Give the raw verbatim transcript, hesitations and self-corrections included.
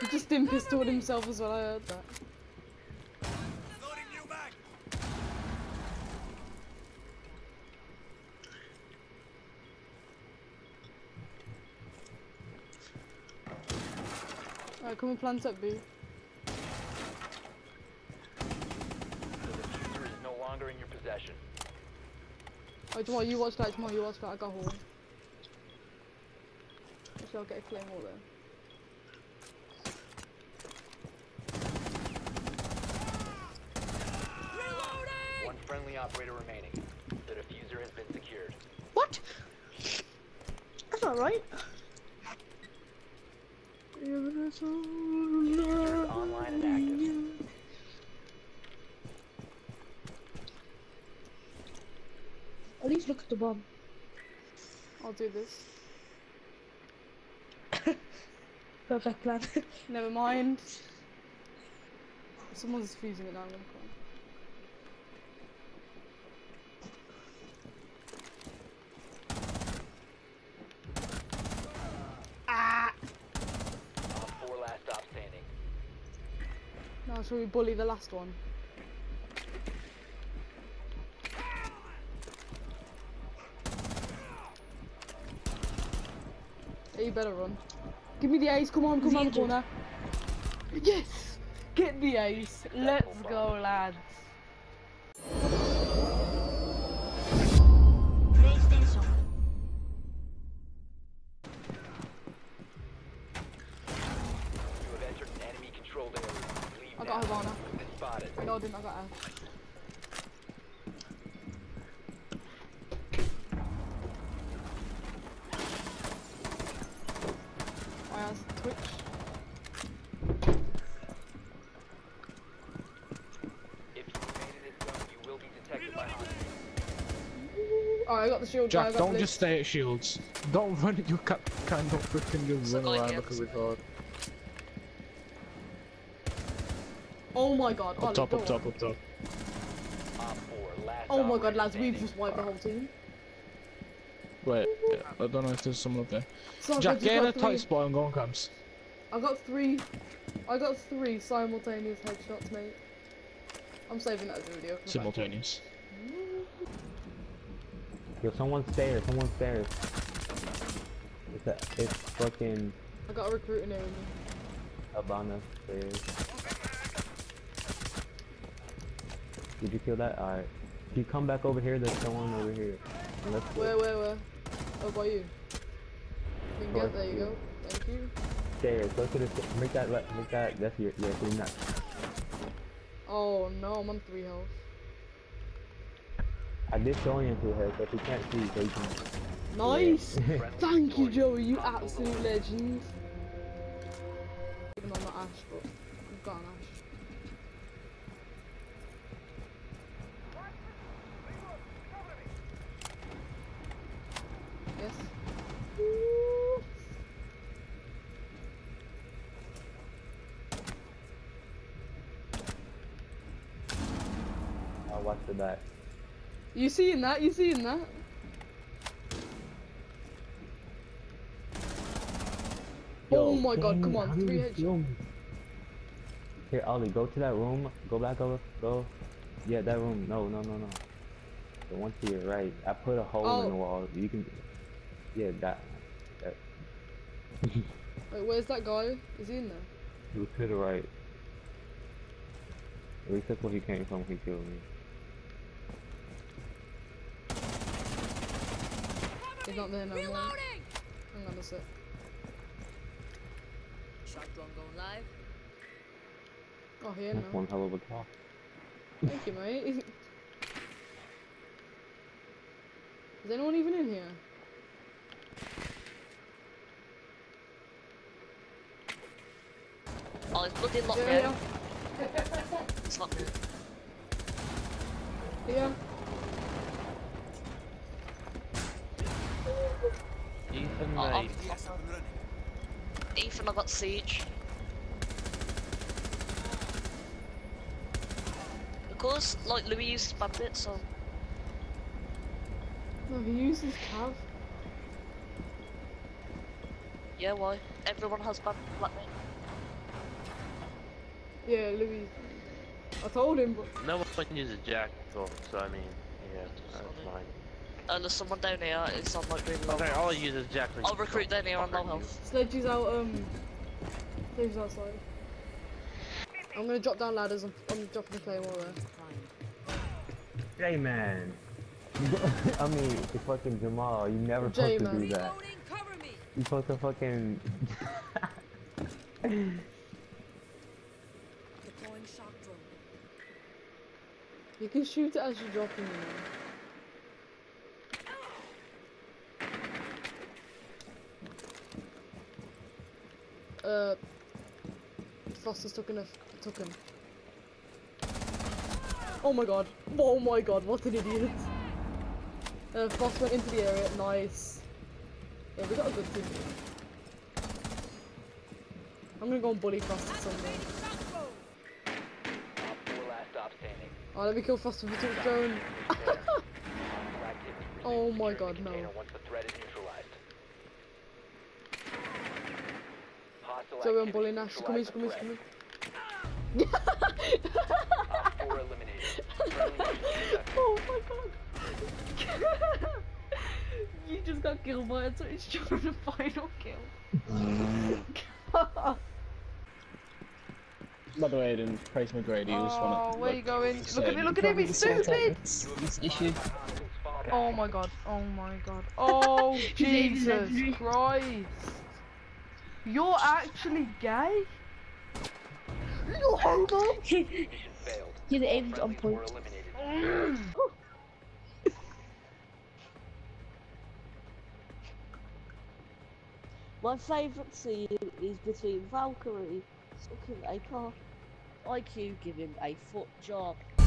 He just didn't pistol himself as well, I heard that. Alright, come and plant up, B. The diffuser is no longer in your possession. Alright, Jamal, you watch that, Jamal, you watch that, I got horn. Actually, I'll get a claymore there. One friendly operator remaining. The diffuser has been secured. What? That's not right. Diffuser is online and active. At least look at the bomb. I'll do this. Perfect plan. Never mind. Someone's fusing it now, I'm gonna cry. Ah! Op four last stop standing. Now shall we bully the last one? Yeah, you better run. Give me the ace, come on, come on the corner. Yes! Get the ace. Let's go, lads. PlayStation. You have entered an enemy controlled area. Leave I got now. Havana. You've been spotted. Wait, no, I didn't, I got her. I asked Twitch. If you remain in this zone, you will be detected by hostiles. Alright, I got the shield. Jack, I got don't blue. just stay at shields. Don't run. You can't, can't don't freaking just So run like, around yeah, like a so- retard. Oh my god. Up Ollie, top, go up top, on. up top. Op four last Oh my god, operator lads, we've standing. just wiped the whole team. Wait, I don't know if there's someone up there. So I've Jack, just get in got a three- tight spot and go on cams. I got three. I got three simultaneous headshots, mate. I'm saving that as a video. Simultaneous. Yo, someone stairs, someone stairs. It's a, it's fucking I got a recruiter near me. Habana stairs. Did you kill that? Alright. If you come back over here, there's someone over here. And let's go. Where, where, where? Oh, by you. You can get, there you go. Thank you. Stairs, go to the sta- make that left, make that, that's your, yeah, so you're not. Oh no, I'm on three health. I did orient to her, so she can't see, so you can. Nice! Yeah. Thank you, Joey, you absolute legend. Even though I'm not Ash, but I've got an Ash. Yes. I'll watch the back. You seeing that? You seeing that? Oh my god, come on, how do three you headshots. kill me? Here, Ollie, go to that room. Go back over. Go. Yeah, that room. No, no, no, no. The one to your right. I put a hole in the Oh. wall. You can. Yeah, that. that. Wait, where's that guy? Is he in there? Look to the right. At least that's where he came from. He killed me. He's not there no more. Hang on a sec. Shot drone going live. Oh, here That's now. one hell of a talk. Thank you, mate. Is anyone even in here? Oh, it's bloody locked Yeah, down. yeah. It's locked down. Yeah. Ethan, Oh, mate. Ethan, I got siege. Because, like, Louis used bandit, so. No, he uses Cav. Yeah, why? Everyone has bandit, like me. Yeah, Louis. I told him, but No one uses Jack though, so I mean, yeah, that's fine. Uh, there's someone down here. It's on like really low. Okay, all I use is Jack. I'll recruit down here on low health. Sledge is out. Um, Sledge is outside. I'm gonna drop down ladders. I'm, I'm dropping the claymore there. J man. I mean, it's fucking Jamal. You never supposed to J-Man. do that. You supposed to fucking. You can shoot it as you're dropping it. Uh, Foster's took him. Took him. Oh my god! Oh my god! What an idiot! Uh, Foster went into the area. Nice. Yeah, we got a good team. I'm gonna go and bully Foster someday. Op four last stop standing. Oh, let me kill Foster with the drone. Oh my god, no. Once the threat is neutralized. Hostile Joey, I'm activity bullying Nash. Come in, neutralized come in, the come in. Op four eliminated. Friendly mission successful. Oh my god. You just got killed by it, so it's showing the final kill. By the way, I didn't praise McGrady. You just Oh, wanna, where like, you going? say Look at me, you look at him, probably he's sort out stupid! This, this issue. Oh my god, oh my god. Oh, Jesus Christ. You're actually gay? You homo? Mission failed. Yeah, the aim's on Friendlies point. were eliminated. My favourite scene is between Valkyrie sucking a car, I Q giving a foot job.